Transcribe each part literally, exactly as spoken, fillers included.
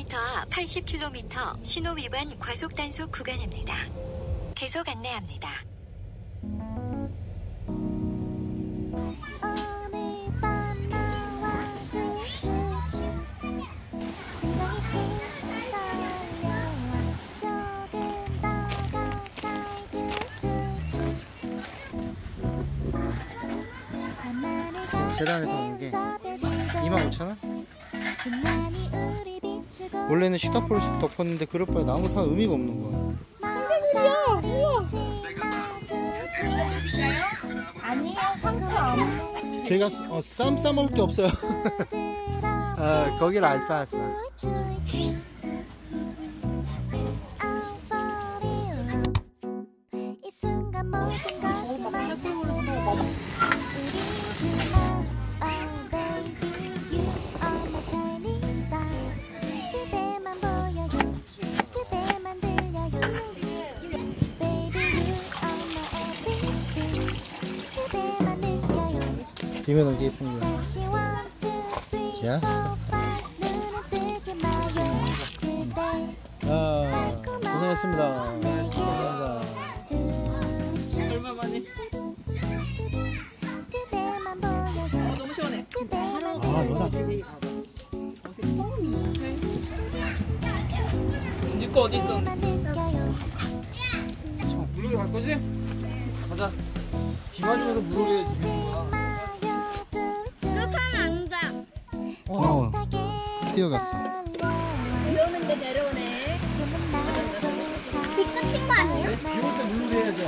킬로미터 앞 팔십 킬로미터 신호 위반 과속 단속 구간입니다. 계속 안내합니다. 재단에서 온 게 이만 오천 원? 원래는 식탁보를 덮었는데 그럴 바에 나무 사 의미가 없는 거야. 아니요, 상추 안. 저희가 어, 쌈 싸먹을 게 없어요. 아, 거기를 안 싸왔어. 비면 오기 예쁜 거야. 자, 아, 고생했습니다. 고생했습니다. 얼마 만에? 어, 너무 시원해. 아, 뭐다. 니꺼 어디 있어? 물놀이 갈 거지? 가자. 비 맞으면서 물놀이 해야지. 어, 뛰어갔어. 비 오는데 내려오네. 비 끝인 거 아니에요? 비 올 때 물놀이 해야지.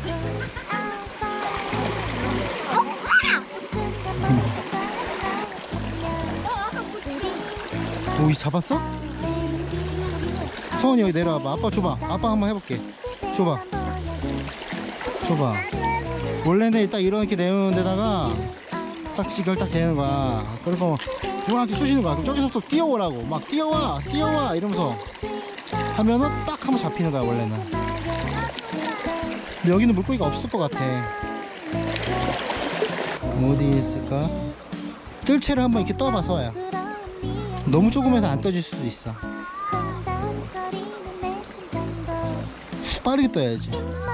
오이 잡았어? 서원이 여기 내려와봐. 아빠 줘봐. 아빠 한번 해볼게. 줘봐. 줘봐. 원래는 딱 이렇게 내놓는 데다가 딱 지걸 딱 대는 거야. 그리고 누구한테 쑤시는 거야. 그럼 저기서부터 뛰어오라고. 막 뛰어와 뛰어와 이러면서 하면은 딱 한번 잡히는 거야 원래는. 근데 여기는 물고기가 없을 것 같아. 어디 있을까? 뜰채를 한번 이렇게 떠봐 서야. 너무 조금해서 안 떠질 수도 있어. 빠르게 떠야지.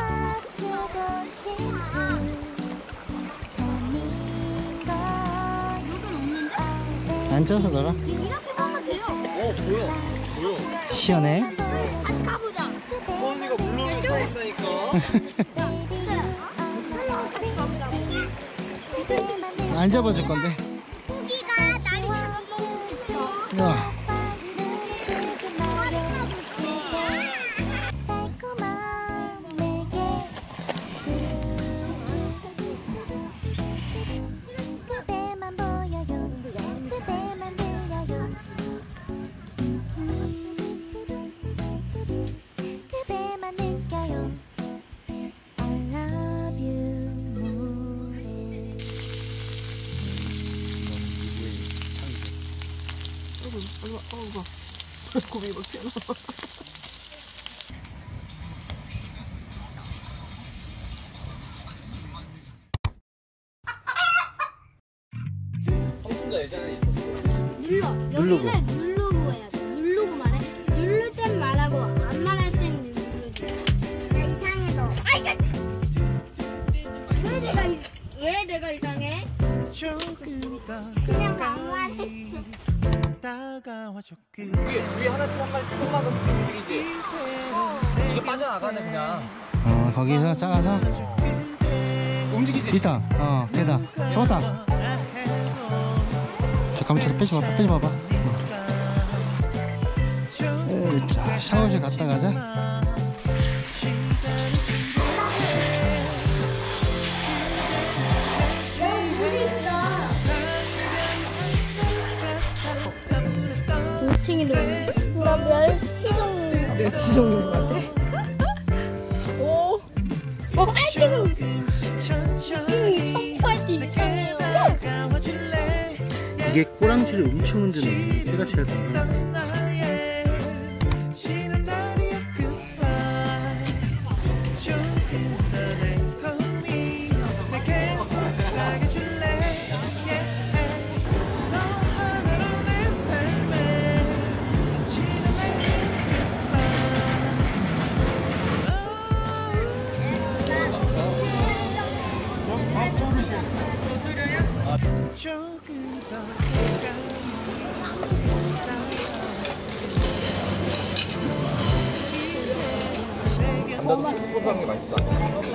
앉아서 놀아. 이렇게 보면 돼요. 어, 보여. 보여. 시원해? 다시 가보자. 서원이가 물놀이 잘한다니까. 안 잡아줄 건데. 고기가 날이 잘못 야. 고기 막 튀어나와. 예전에 있었어. 눌러. 누르고. 여기를 누르고 해야 돼. 누르고 말해. 누를 땐 말하고 안 말할 땐 누르지. 나 이상해 너. 아이가. 왜 내가 이, 왜 내가 이상해? 그냥 나무한테. 위에, 위에 하나씩 한 마리씩 조금만 더 움직이지. 이게 빠져나가네 그냥. 어, 거기서 작아서 움직이지. 있다. 어, 걔다. 잡았다. 잠깐만, 저기 빼지 마봐. 빼지 마봐. 어. 자, 샤워실 갔다 가자. 층이로 나 멸치종 멸치종인 것 같아. 오. 어 지금 지금 청바지 이상해요. 이게 꼬랑지를 엄청 흔드는 새가치가 건강해. 단단히 소소한 게 맛있다.